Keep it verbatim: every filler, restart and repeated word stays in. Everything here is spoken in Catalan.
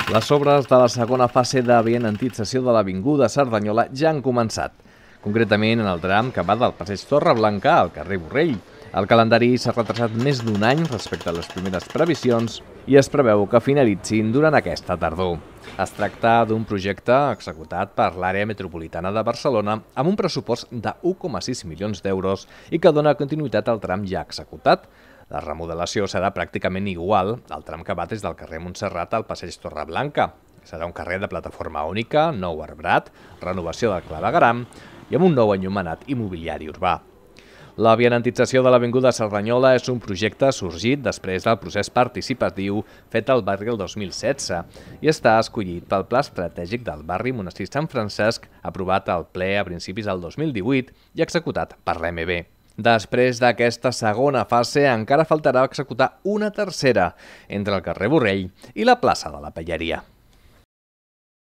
Les obres de la segona fase de vianantització de l'Avinguda Cerdanyola ja han començat, concretament en el tram que va del passeig Torreblanca al carrer Borrell. El calendari s'ha retrasat més d'un any respecte a les primeres previsions i es preveu que finalitzin durant aquesta tardor. Es tracta d'un projecte executat per l'àrea metropolitana de Barcelona amb un pressupost de u coma sis milions d'euros i que dona continuïtat al tram ja executat. La remodelació serà pràcticament igual al tram que va des del carrer Montserrat al passeig Torreblanca. Serà un carrer de plataforma única, nou arbrat, renovació del clavegueram i amb un nou enllumenat immobiliari urbà. La vianantització de l'Avinguda Cerdanyola és un projecte sorgit després del procés participatiu fet al barri el dos mil setze i està escollit pel Pla Estratègic del barri Monestir Sant Francesc, aprovat al ple a principis del dos mil divuit i executat per l'E M B. Després d'aquesta segona fase encara faltarà executar una tercera entre el carrer Borrell i la plaça de la Pelleria.